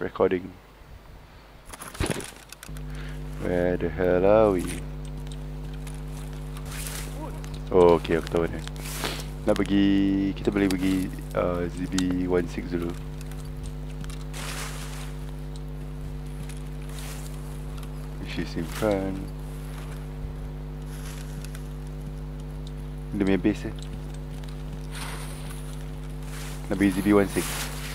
recording. Where the hell are we? Oh, okay, aku tahu ni. Nak pergi, kita boleh pergi ZB16 dulu. Which is in front. Dia punya base eh. Nak pergi ZB16.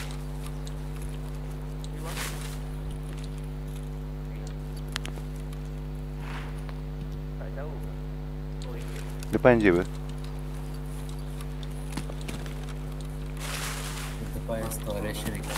Depan je apa? Depan storage dekat.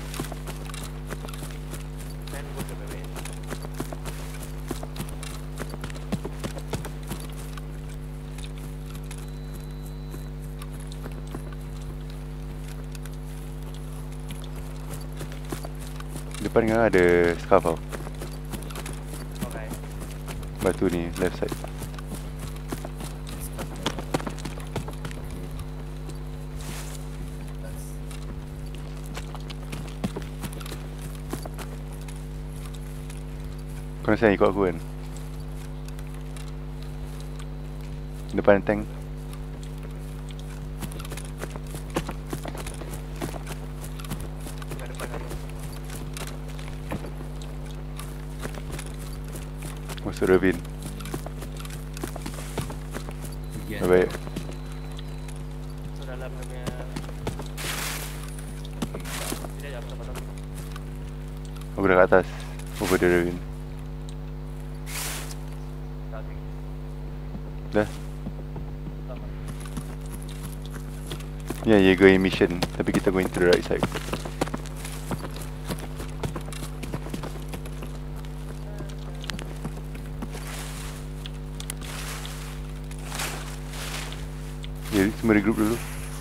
Depan kan ada scarf tau. Okay. Batu ni, left side. Kau nak ikut aku kan? Depan tank. Masuk ravine. Baik. So dalam dia punya tidak jauh sama sama. Aku dah kat atas. Over the ravine. Dah. Yeah, you're going mission. Tapi kita going to the right side. Jadi semua regroup dulu.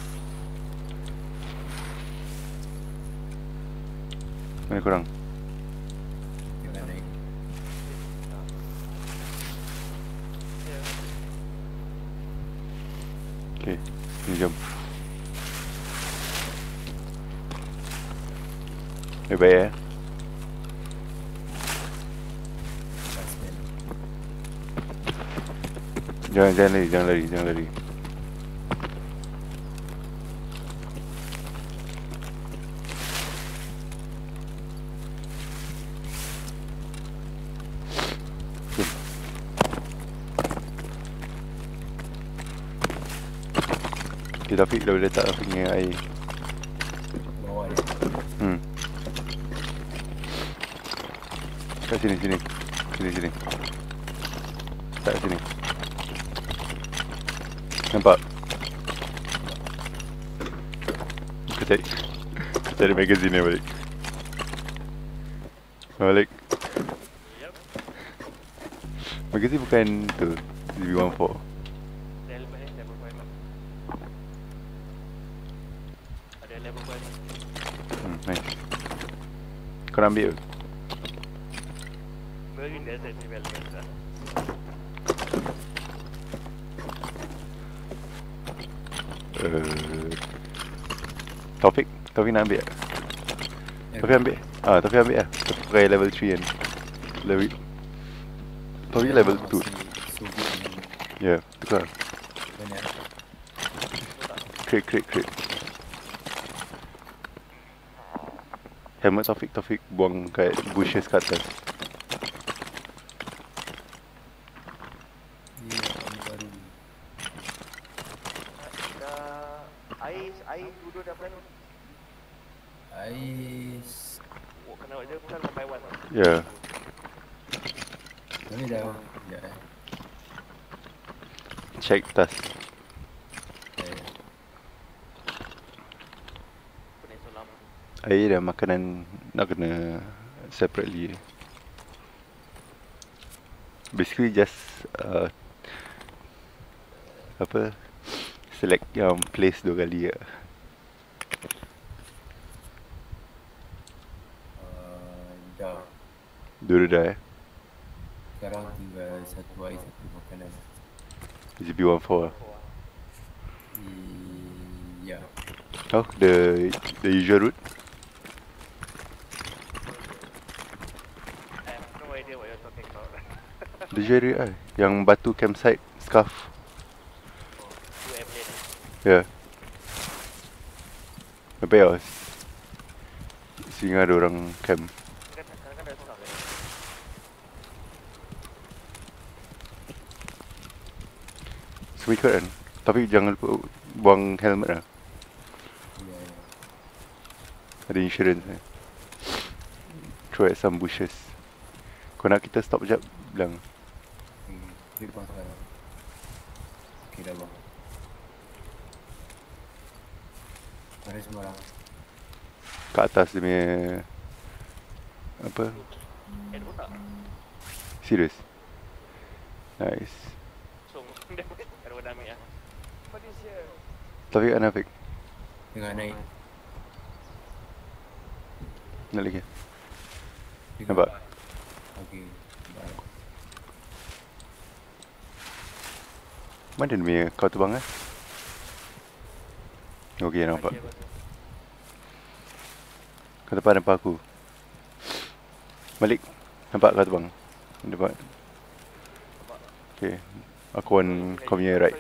Mana korang? Kita naik. Okay, ni jom. Baik-baik eh. Jangan lari. Okay, Taufik dah boleh letak Taufik punya air. Bawah dia. Kat sini. Sini. Tak kat sini. Nampak? Aku cari magazine ni balik. Balik. Yep. Magazine bukan tu ZB14. Level 5. Ada level 5. Nice. Kau nak ambil ke? Marine Desert Development lah. Taufik nak ambil tak? Taufik ambil? Taufik ambil lah. Taufik pakai level 3 kan. Taufik level 2. Ya, tukar. Banyak. Crate. Helmet Taufik buang kat bushes kat atas. Air duduk dah berani. Ais. Kena je bukan 1 by 1. Ya. Ini dah. Ya. Check tas. Pening lama. Air dan makanan nak kena separately. Basically just select yang place 2 kali lah. Dah. Dua dah eh. Sekarang tinggal satu air, satu makanan. ZB14 lah. Ya. Oh, the usual route. idea what you're talking about. Leisure area lah. Yang batu campsite scarf. Tu airplane. Ya. Sampai lah. Singa ada orang camp. Kan ada staff kan? Semua ikut kan. Tapi jangan lupa buang helmet lah. Ya, ya. Ada insurance eh. Throw at some bushes. Kau nak kita stop sekejap? Bilang. Big bang sekarang. Okay, dah bang. Mari semua orang. Kat atas dia punya apa? Eh, dua tak? Serius. Nice. So, ada orang ambil lah. What is here? Taufik Anafik. Tengah naik. Nak lagi. Tiga. Nampak? Okay. Baik. Mana dia punya kau terbang eh? Okay, nampak. Kau depan nampak aku. Balik. Nampak kau terbang. Depan. Okay. Aku on kau punya right.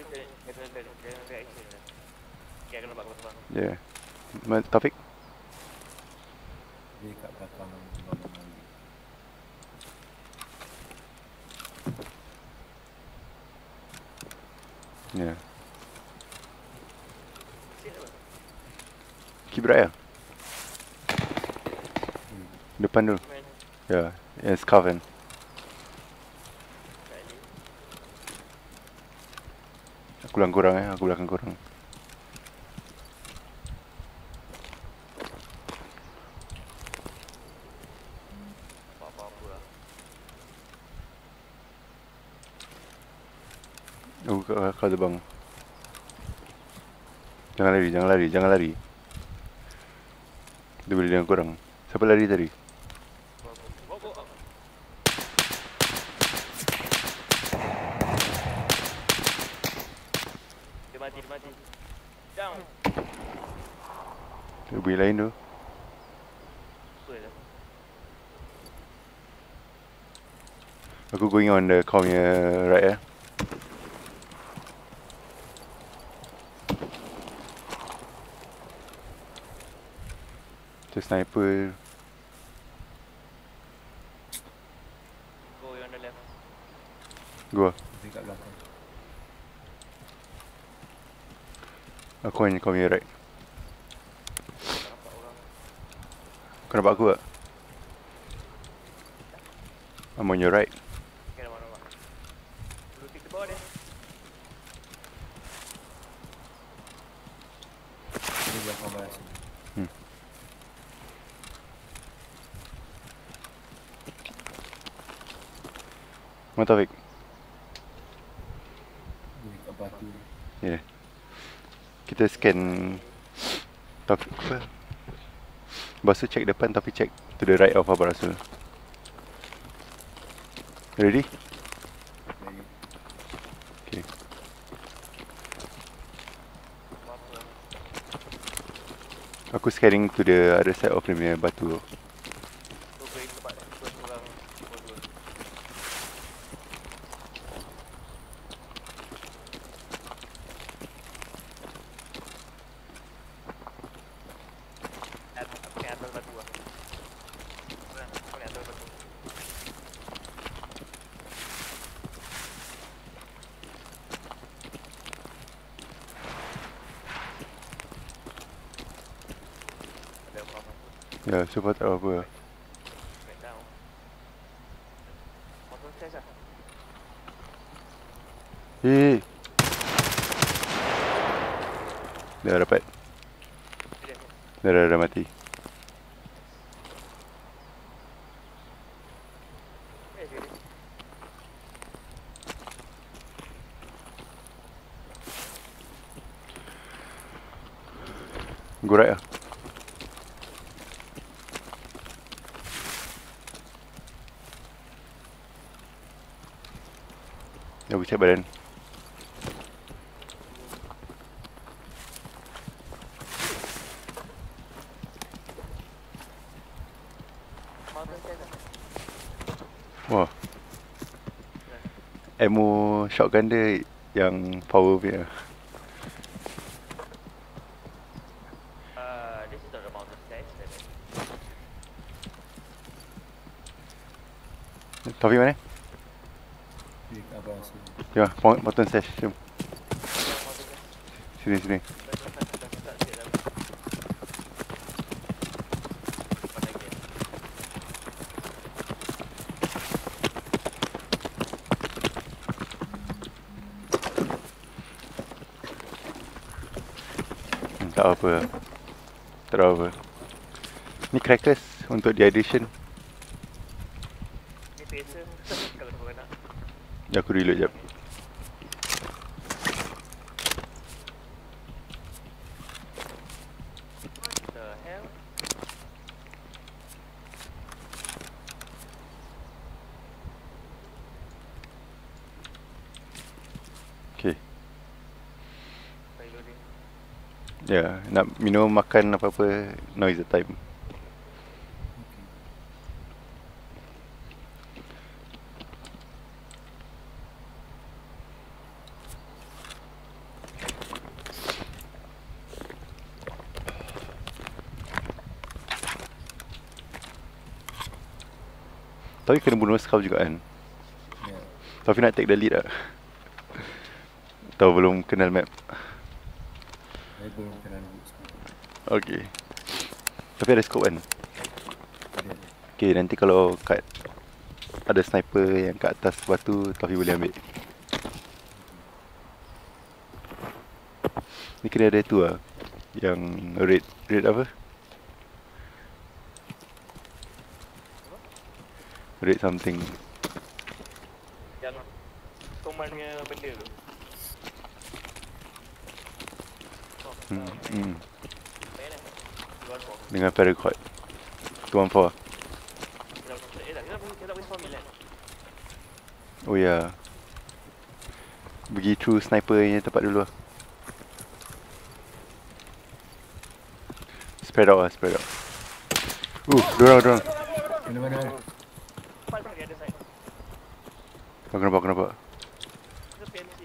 Okay, aku nampak kau terbang. Yeah. Taufik. Dia kat belakang bang. Yeah. Kibrat ya? Depan tu. Ya. Yeah. Scarf kan. Aku belakang korang eh. Aku belakang korang. Apa-apa lah. Oh, kau terbang. Jangan lari, jangan lari, jangan lari. Dia boleh dengan korang. Siapa lari tadi? Go. Dia mati. Down. Dia bunyi lain tu. Apa lah? Aku going on the kau punya right eh. Tu sniper. Go on the left. Gua. Dia kat belakang. Aku on kau punya right. Tak nampak orang. Kau nampak aku tak? I'm on your right. Okay, nampak. Dulu tick the bawah dia. Dia belakang balas. Mana Taufik? Dia kat batu. Yeah. Kita scan Taufik apa? Lepas tu check depan tapi check to the right of Abang Rasul. Ready? Lagi. Okay. Apa? Aku scanning to the other side of the punya batu. Tu beri tempat dua orang. Dua. Aku ni atas batu lah. Aku ni atas batu. Ada apa-apa. Ya, so far tak ada apa. Back down. Motor stairs lah. Eh. Dah dapat. Dah mati. Go right lah. Dah bucat badan. Motor stairs lah. Wah. Ammo shotgun dia yang power punya. This is not the mountain stairs. Taufik mana? Di abang sini. Ya, mountain stash. Jom. Sini. Tak apa. Tak apa. Ni crackers untuk dehydration. Ni pesa kalau kau nak. Aku reload jap. What the hell? Okay. Reloading. Ya, nak minum makan apa-apa, now is the time. Tapi kena bunuh scout juga kan. Ya. Tapi nak take the lead tak? Tahu belum kenal map. Saya belum kenal dulu sekarang. Okay. Tapi ada scope kan? Ada. Okay, nanti kalau kat ada sniper yang kat atas batu, Taufik boleh ambil. Ni kena ada tu lah. Yang red apa? Red something. Yang command punya benda tu. Baik dah. Luar kau. Dengan paracord 214. Kita tak boleh spawn kan? Oh ya yeah. Pergi through sniper punya tempat dulu lah. Spread out. Dorang. Mana? Empat kali ada side. Kenapa? Kita PMC.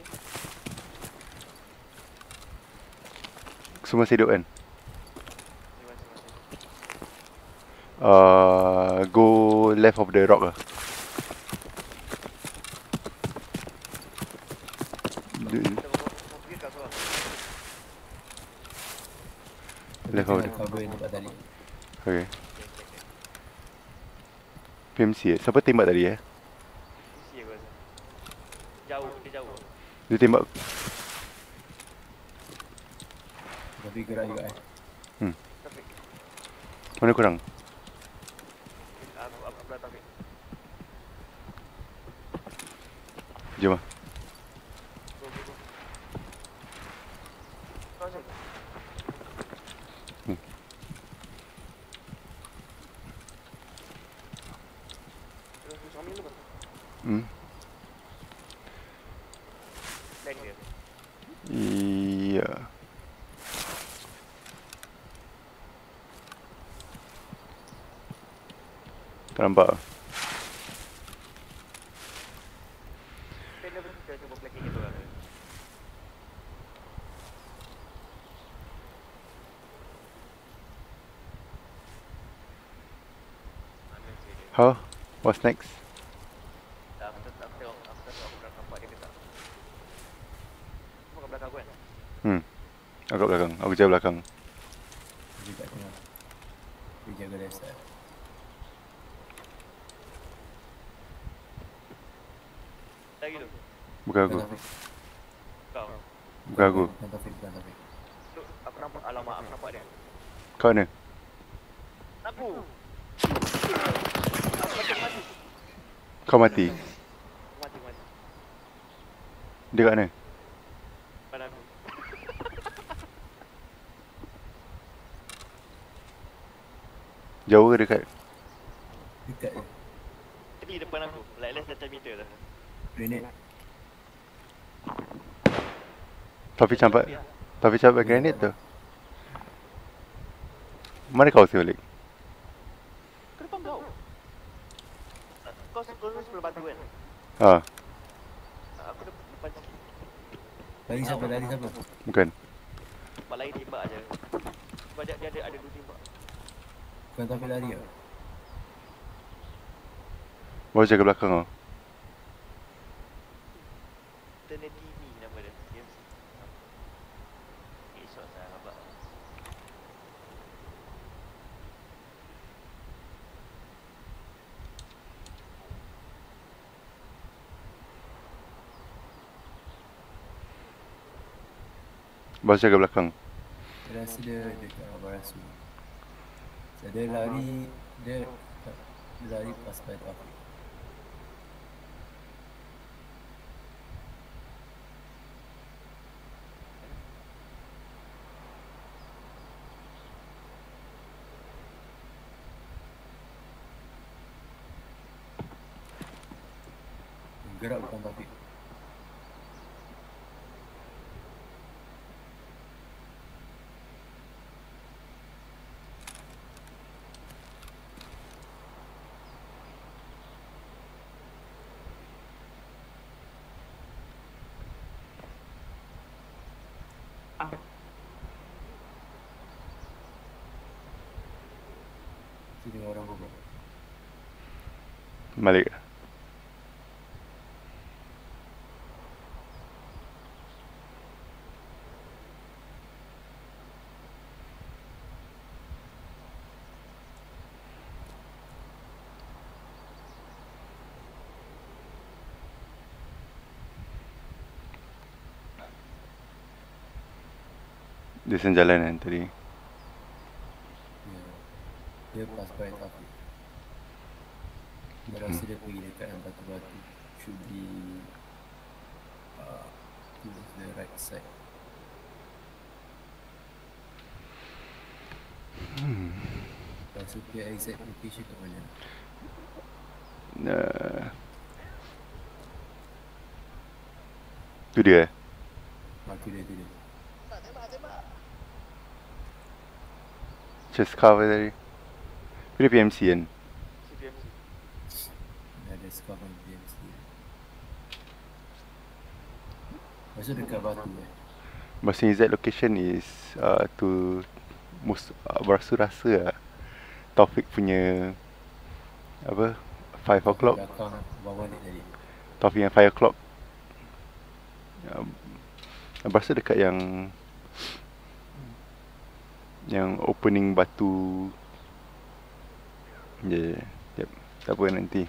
Semua hidup kan? Masing-masing. Go left of the rock lah. Kita mau pergi kat sebelah. Left of the Cover yang tempat tadi. Okay. PMC siapa tembak tadi Isi aku rasa. Dia jauh. Dia tembak. Tapi gerak juga Tapi Mana korang? aku belah tapi. Jom lah. Go. Kau macam tu. Terus ambil dulu kan? Lag dia. Iya. Tak nampak. Kita cuba flanking gitu lah. How? What's next? After aku dah nampak dia ke tak. Kau kat belakang aku kan? Aku kat belakang. Aku jaga belakang. Dia kat tengah. Dia jaga left side. Lagi tu. Bukan aku. Kau. Bukan aku. Bukan Taufik. Tu aku nampak, alamak aku nampak dia. Kau mana? Aku. Kau mati. Mati. Dia kat mana? Pada aku. Jauh ke dekat? Dekat je. Tadi depan aku. Like less than 10 meter dah. Grenade. Tapi campak granit tu. Mana kau si balik? Ke depan kau. Kau sebelah batu kan? Ah, Aku depan sikit. Lari siapa? Lari siapa? bukan. Tempat lain tembak je. Sebab dia ada 2 tembak. Bukan Taufik lari ke? Baru jaga belakang kau. Internet TV nama dia. TMC. Esok saya rabak. Baru jaga belakang. Saya rasa dia dekat Barasu. So, dia lari, dia lari pas by Taufik. Gerak bukan Taufik. Sini orang berbual. Balik. Dia senjalan kan tadi. Ya. Dia pas by Taufik. Dia rasa dia pergi dekat yang batu-batu. Should be to the right side. Rasa dia exact location kat mana? Tu dia. Tu dia. Chest cover tadi. Dia PMC kan. CPMC. Dia ada scarf on PMC. Maksud dekat batu Maksud exact location is to Barasu rasa lah. Taufik punya apa 5 o'clock. belakang bawah ni tadi. Taufik yang 5 o'clock. Barasu dekat yang opening batu. Yep. Tak apa nanti.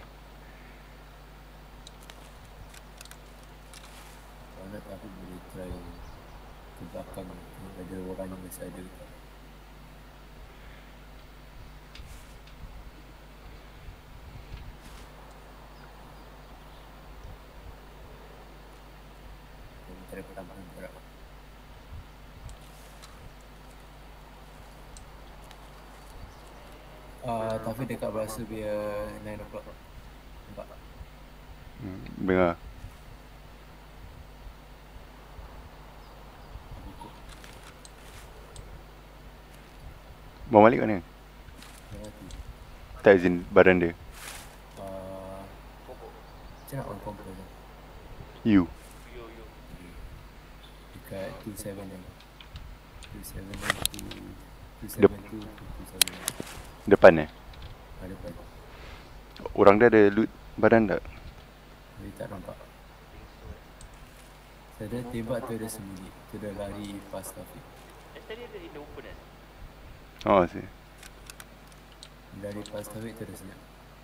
Kalau nak aku boleh try ke belakang. Ada orang yang masih ada dekat. Try pertama gerak. Taufik dekat Barasu dia 9 o'clock. Nampak? Dengar. Bawa Malik mana? Yang mati. Tak izin badan dia. Macam nak on compo tu? You. Yo. Dekat 279 272 272 Depan Ada depan. Orang dia ada loot badan tak? Tapi tak nampak. Saya dah tembak tu ada sembunyi. Tu dah lari pas Taufik. Tadi ada in the open kan? Oh sih. Lari pas Taufik tu dah senyap.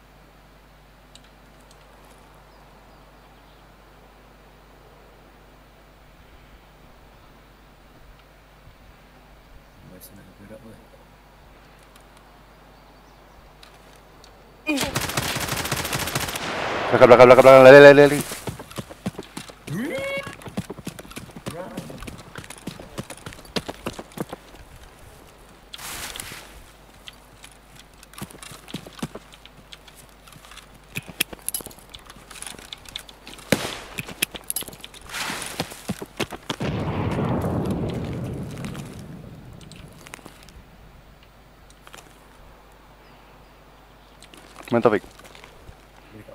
Masa nak gerak pun. Belakang. Lari. Mana Taufik?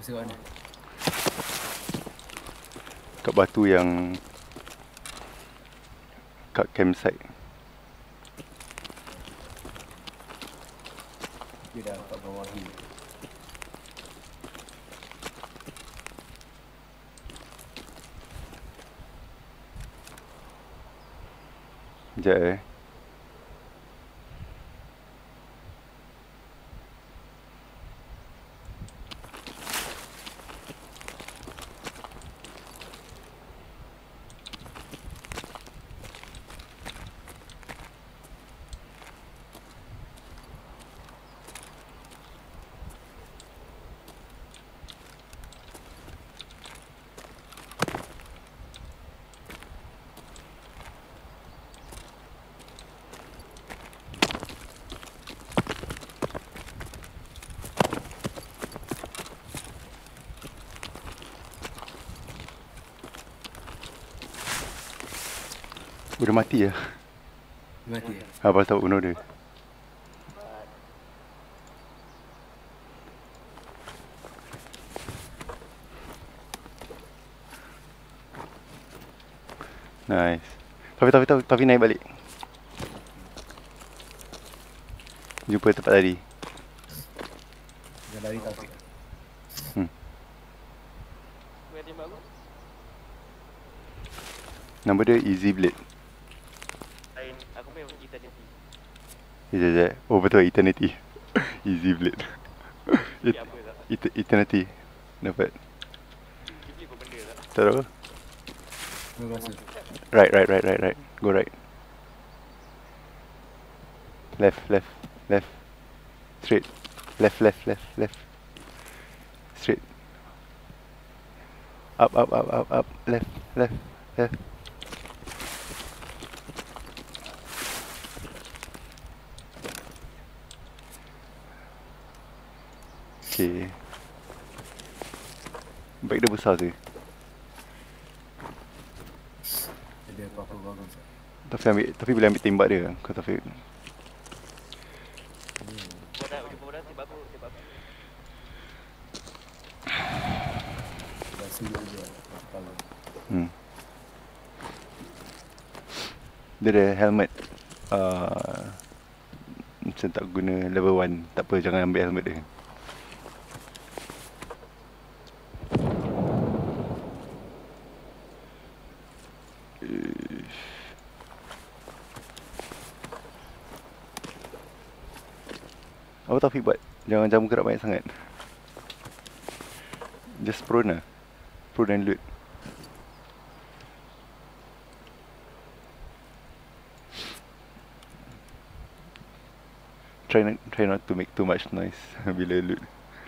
Masuk mana? Kat batu yang kat campsite. Dia dah kat bawah hill. Sekejap eh. Udah mati ya? Dia mati ya? Abang tahu bunuh dia. Nice. Tapi naik balik. Jumpa tempat tadi. Dia lari Taufik. Kau tembak aku. Nama dia Easy Blade. Lain, aku main Eternity. Sekejap. Oh betul, Eternity. Easy Blade. Ya apa tak? Eternity. Dapat. Kibli apa benda tak? Tak tahu. Kau rasa? Right. Go right. Left. Straight. Left. Straight. Up. Left. Okay. Baik dia besar tu. Ada apa-apa bagus tak? Tapi boleh ambil tembak dia. Kau Taufik. Kau dah jumpa orang tembak aku. Rasa dia kepala. Dia ada helmet. Macam tak guna level 1. Tak apa, jangan ambil helmet dia. Apa Taufik buat? Jangan jamu gerak banyak sangat. Just prone lah. Prone and loot. Try not to make too much noise bila loot.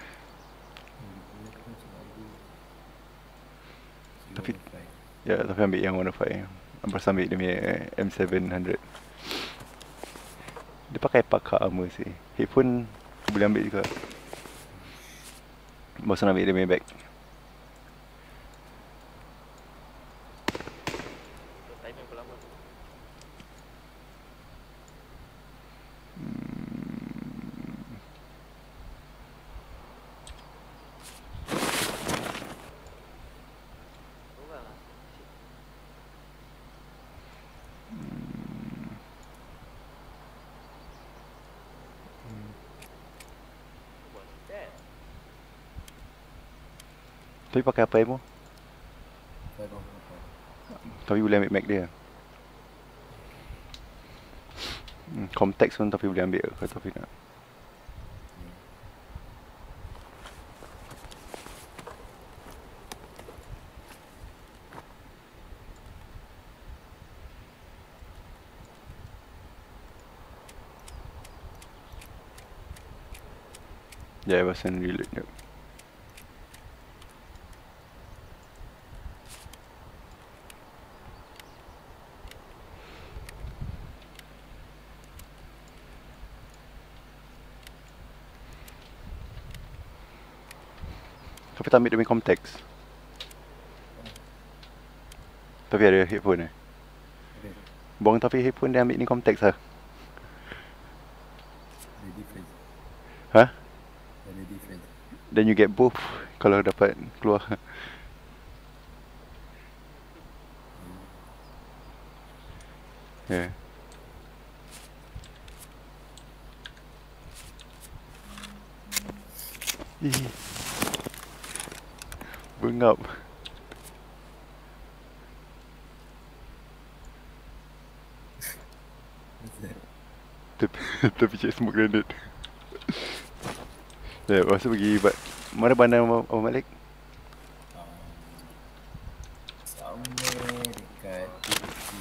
Tapi tapi ambil yang 105. Lepas ambil dia punya M700. Dia pakai pakar armor sih. Headphone boleh ambil juga. Bosan ambil dia punya bag. Timing aku lama tu. Orang lah. Buat that. Tapi pakai apa ammo? Tapi boleh ambil mag dia. Comtex pun tapi boleh ambil kalau tapi nak. Ya, pasal reload jap. Tapi tak ambil dia punya Comtex. Tapi ada headphone Buang tapi headphone dia ambil ni Comtex lah. Ada difference. Huh? Ada difference. Then you get both kalau dapat keluar. Ya. Ih. Bengap. Tapi cek smoke grenade. Ya, masa pergi mana bandar Abang Malik? Somewhere dekat Turki.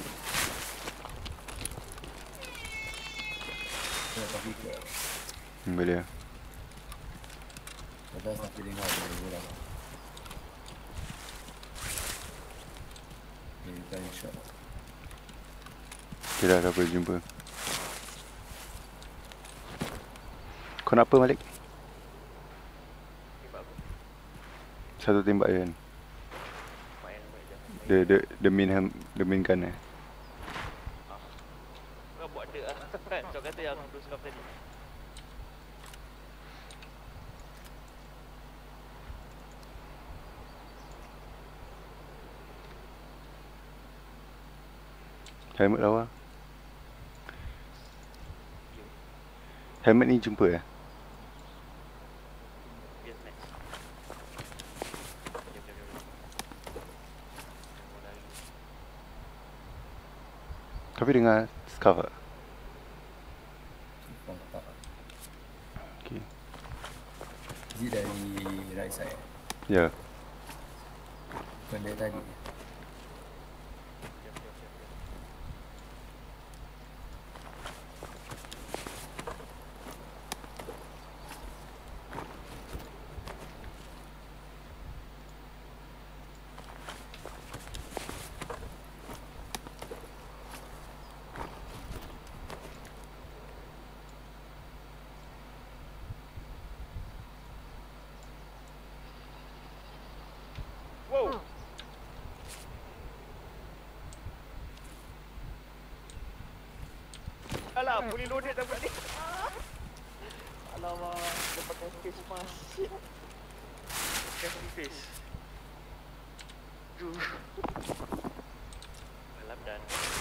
Saya tak fikir. Boleh lah. Lepas sampai dengar dari orang. Okay, kita shot. Okay dah, dah boleh jumpa. Kau nak apa Malik? Tembak aku. Satu tembak je kan? Main je. The main gun eh? Kau buat dia lah. Kan kau kata yang dua scarf tadi. Helmet lawa. Helmet ni jumpa eh? Yes next. Jom. Mau lari. Tapi dengar scarf tak? Tak. Okay. Is it dari right side? Ya. Bukan dari tadi. Jom. Wow. Alah, fully loaded dah ni. Alamak, dia pakai face mask. Pakai full face. Duh. Malam dan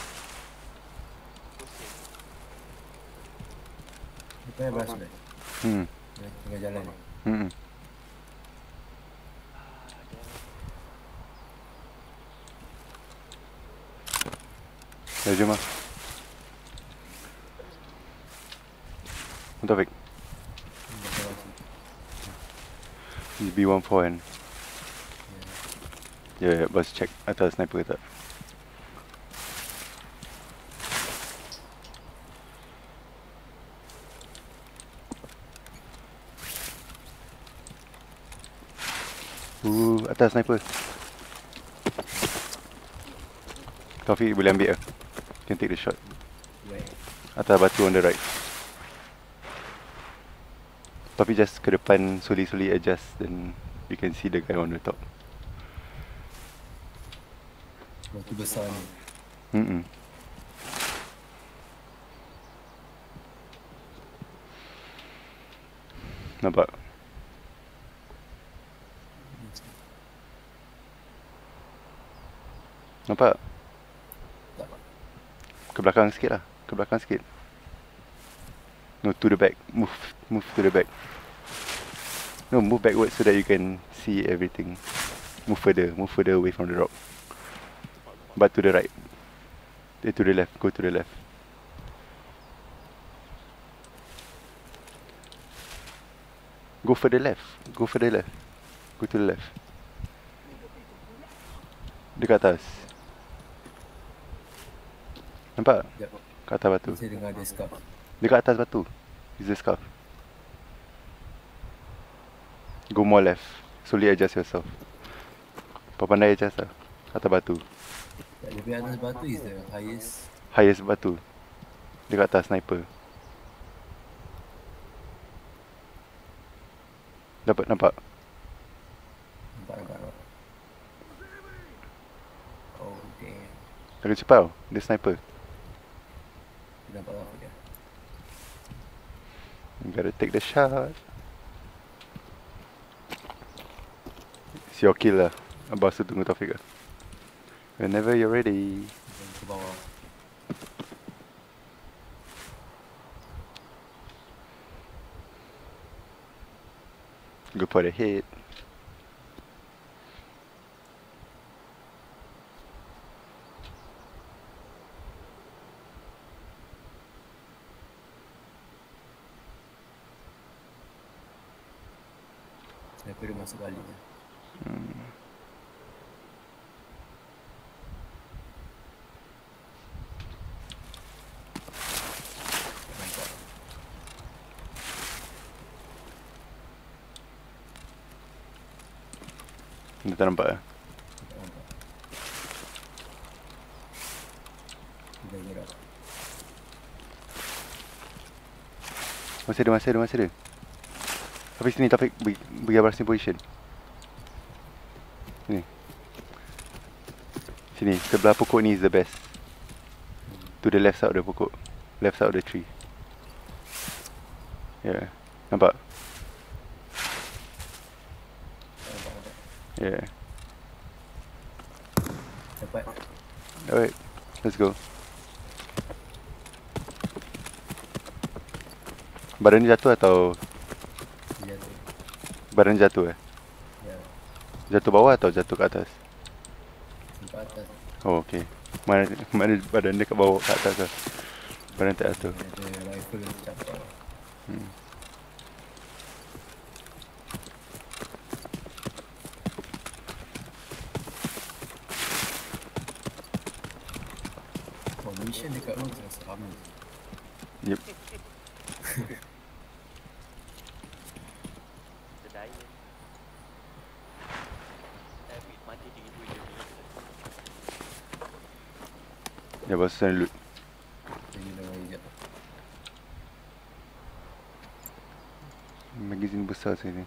pusing. Kita yang berasa dah. Hmm. Tengah jalan ni. Hmm. Ya, jom lah. Taufik, Macam macam. B14 kan? Ya, bos check atas sniper ke tak? Atas sniper. Taufik boleh ambil ke? Can take the shot. Where? Atas batu on the right. Tapi just ke depan, slowly adjust, then you can see the guy on the top. Batu besar ni. Nampak? Nampak? Tak. Ke belakang sikit lah. Ke belakang sikit. No, to the back. Move to the back. No, move backwards so that you can see everything. Move further away from the rock. But to the right. To the left. Go to the left. Go further left. Go to the left. Dekat atas. Nampak? Sekejap. Kat atas batu. Saya dengar ada scarf. Dekat atas batu. Is the scarf. Go more left. Slowly adjust yourself. Pandai adjust lah. Atas batu. Tak, lebih atas batu is the Highest batu. Dekat atas sniper. Dapat nampak? Nampak. Oh, damn. Lagi cepat tau. Dia sniper. Nampak apa dia? You gotta take the shot. It's your kill lah. Abang Su tunggu Taufik lah. Whenever you're ready. Ke bawah. Go for the hit. Sniper dia masuk balik je. Tak nampak. Dia tak nampak lah. Tak nampak. Dia gerak. Masa dia. Tapi sini Taufik bagi abang sini position. Sini, sebelah pokok ni is the best. To the left side of the pokok. Left side of the tree. Yeah. Nampak? Tak nampak. Yeah. Dapat. Alright. Let's go. Badan dia jatuh atau Dia jatuh. badan jatuh eh? Ya. Jatuh bawah atau jatuh ke atas? Sampai atas. Oh okay. Mana badan dia kat bawah kat atas lah. Badan tak jatuh. Ada rifle tercapai. Oh, mission dekat rumah rasa lama. Yep. Sedaya. Tapi mati gitu je. Ya bos sana loot. Jadi dah hijab. Magazine besar sini.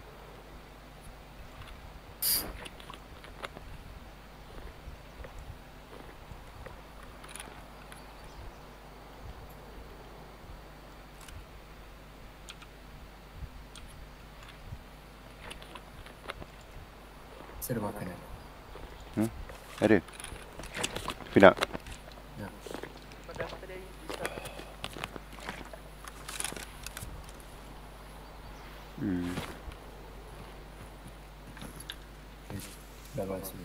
Saya ada makanan. Ada. Tapi nak. Nah, Pada tadi bisa. dah basuh.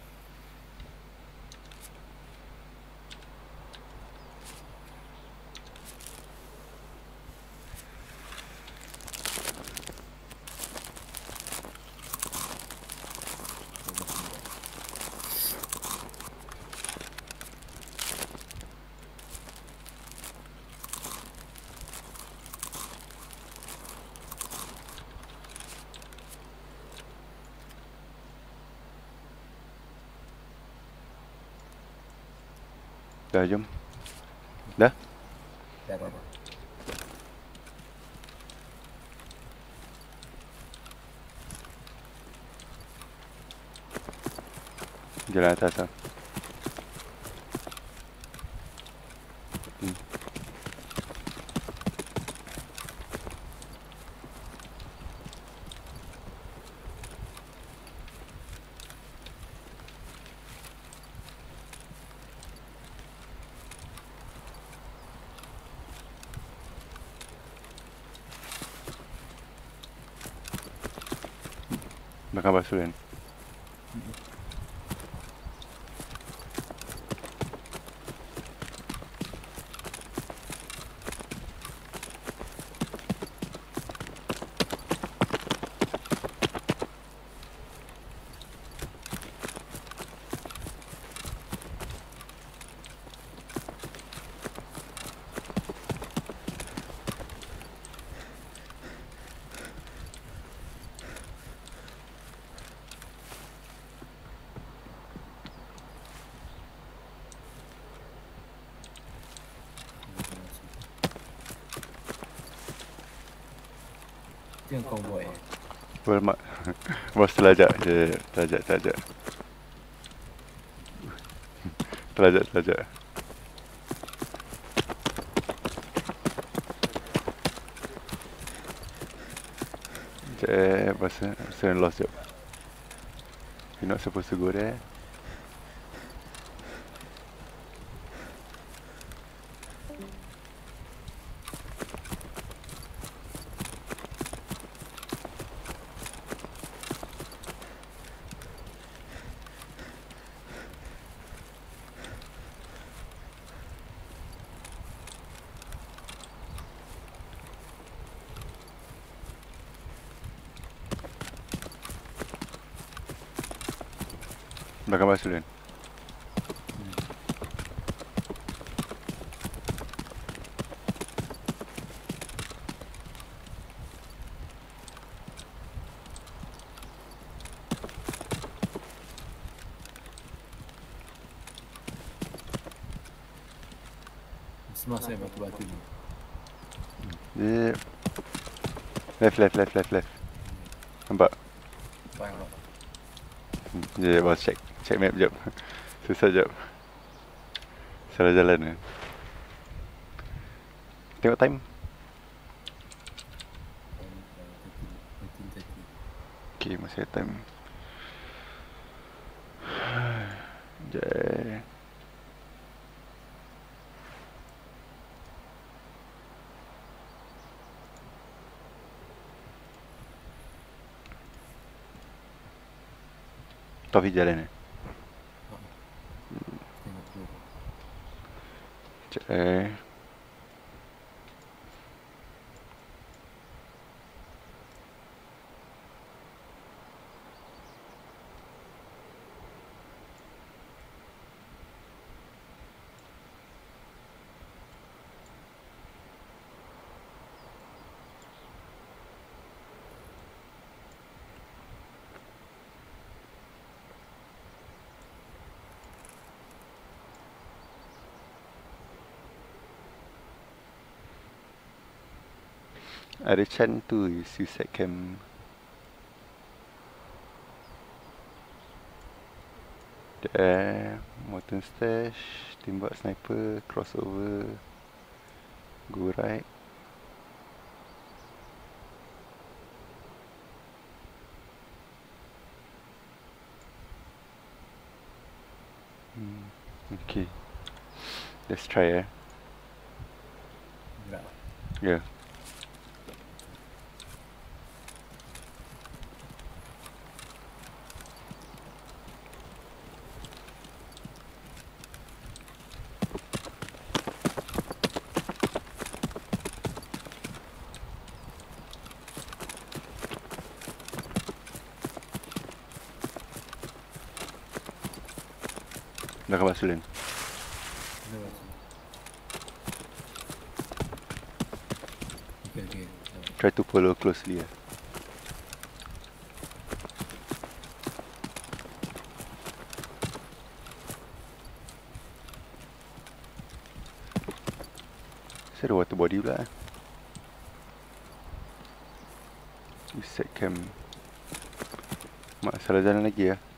Dah jom. Dah? Dah. Jalan atas lah. Makan basuh kan? Itu yang kau buat Well, mak. Bos terlajak je. Terlajak. Terlajak. Sekejap, bos lost jap. You're not supposed to go there. Belakang bas dulu kan? Semua saya batu-batu ni. Dia left. Nampak? Banyak. Dia bos check map jap. Susah jap. Salah jalan ke? Tengok time. 13:30. Okay, masih ada time. Sekejap. Taufik jalan eh? Tengok tu. Sekejap. Ada Chan tu, suicide camp. Molten stash, tembak sniper, crossover, go right. Okay, let's try Gerak. Yeah. Belakang bas dulu kan? Ada batu. Okay. Try to follow closely lah. Saya ada water body pula eh. Reset cam. Mak salah jalan lagi lah.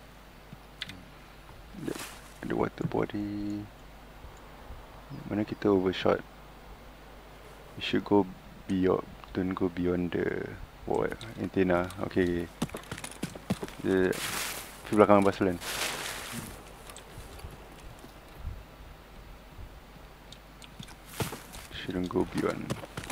Ada water body. Mana kita overshot. We should go beyond. Don't go beyond the wall antenna. Okay. Dia di belakang bas dulu kan? Shouldn't go beyond.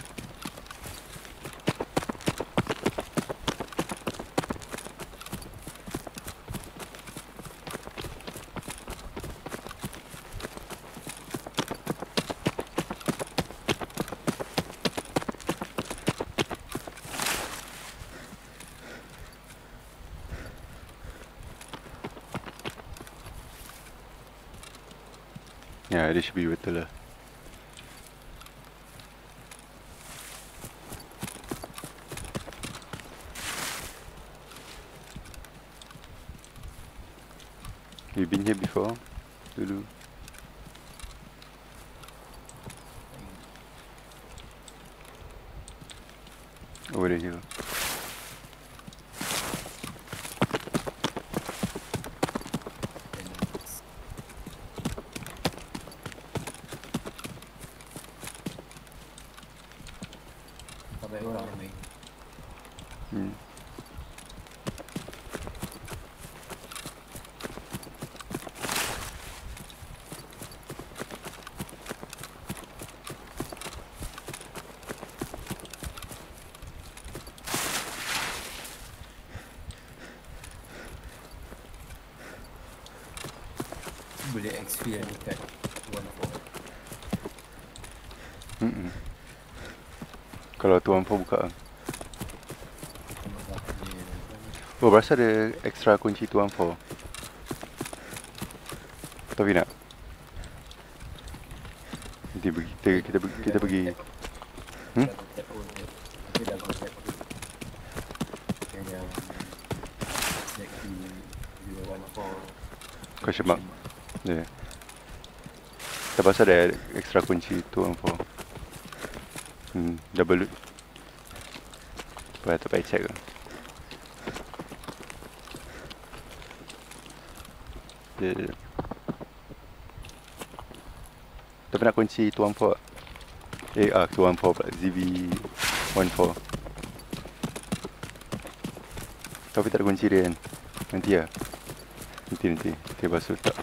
Ya, dia should be betul lah. We've been here before. Dulu. Over the hill. Tak baik orang ni. boleh exfil yang dekat 1-4. Kalau tuan Fo buka. Tengok lah dia. Oh, berasa ada extra kunci tuan Fo. Tapi nak. Nanti pergi, kita pergi. Dah tap pun dia. Dia dah tap pun. Yang ZQ014 Question mark. Ya. Tak pasal ada extra kunci tuan Fo. Double loot. Tak payah check lah. Dia. Tapi nak kunci tuan Fo. Tuan Fo pula. ZV14. Tapi tak ada kunci dia kan. Nanti lah. Nanti. Lepas tu letak.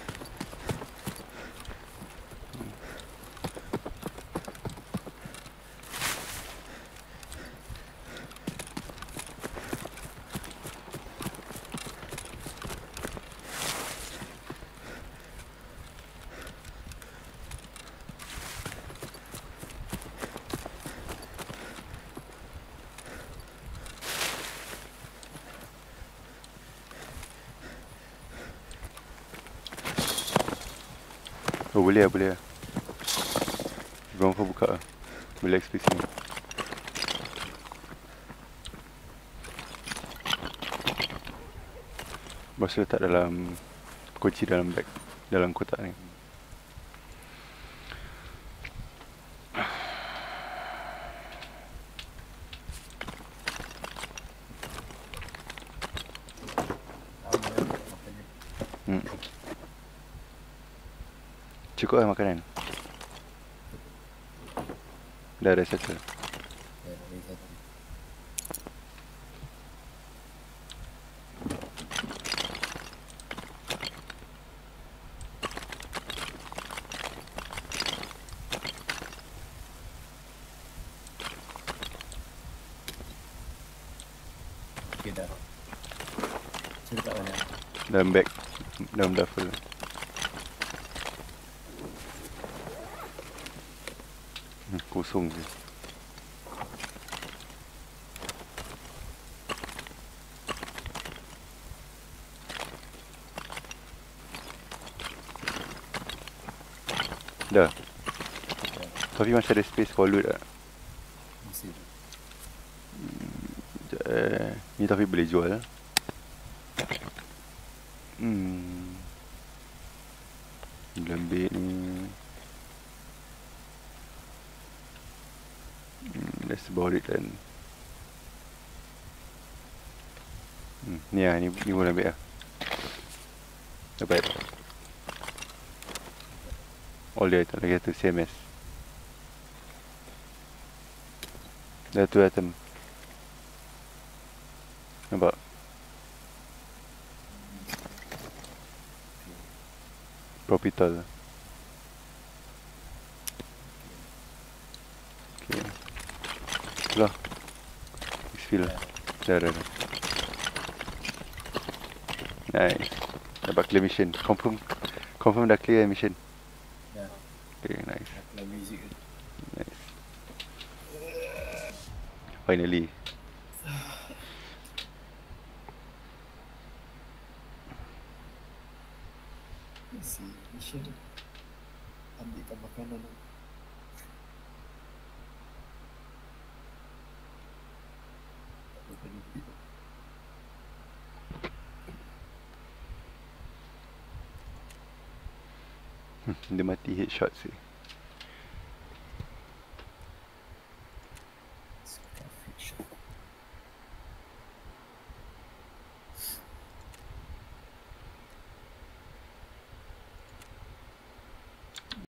Oh, boleh lah. Ground floor buka lah. Boleh explore sini. Lepas tu letak dalam kunci dalam bag, dalam kotak ni. Cukup lah makanan. Dah ada satu. dari satu. Okay dah. Saya letak mana? Dalam bag, dalam duffel. Kosong je. Dah. Tapi masih ada space for loot tak? Masih. Ni tapi boleh jual. Lembik ni. That's about it then. Ni lah, ni boleh ambil lah. Dapat. All the item lagi tu CMS. Dah tu item. Nampak? Propital. Okay. Itulah. Exfil lah. Dah. Nice. Dapat clear mission. Confirm dah clear mission. Dah. Okay, nice. Nak music ke? Nice. Finally. Si mission ambilkan makanan. Tak lupa repeat. Dia mati headshot sih.